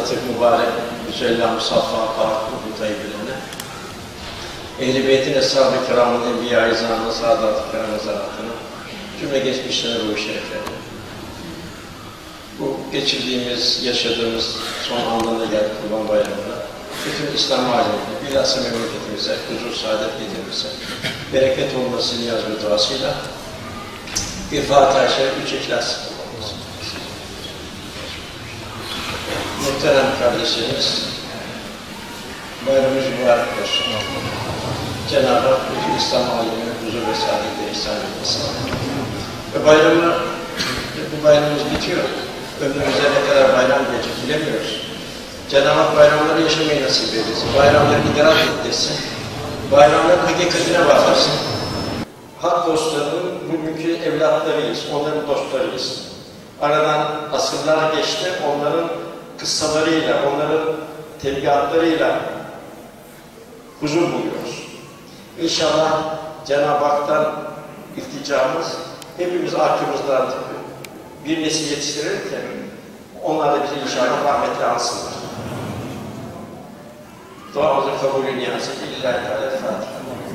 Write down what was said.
Sadat-ı mübarek, güzelle musaffa, parkı, tayyibelerine, Ehl-i Beyt'in Eshab-ı Kiram'ın, Enbiya-i İzam'ın, Sadat-ı Kiram'ın zaratını, cümle geçmişlerine ruhu şeriflerine. Bu geçirdiğimiz, yaşadığımız son anlarına geldik Kurban Bayramı'na. Bütün İslam alemine, bilhassa memleketimize, huzur, saadet getirmesi, bereket olması niyaz ve duasıyla bir Fatiha-i Şerif, 3 İhlas. Muhterem kardeşlerimiz, bayramımız mübarek olsun. Cenab-ı Hak bütün İslam alemine huzur ve saadetleri ihsan etmesin. Ve bu bayramımız bitiyor. Ömrümüze ne kadar bayram gelecek bilemiyoruz. Cenab-ı Hak bayramları yaşamayı nasip eylesin. Bayramları idrak ettirsin. Bayramların hakikatine bakarsın. Hak dostlarının bugünkü evlatlarıyız, onların dostlarıyız. Aradan asırlar geçti, onların kıssalarıyla, onların tebliğatlarıyla huzur buluyoruz. İnşallah Cenab-ı Hak'tan ilticamız, hepimiz aklımızdan bir nesil yetiştirirken, onlar da bizi inşallah rahmetle alsınlar. Duamızın kabulü niyazeti İllahi Teala Fatiha.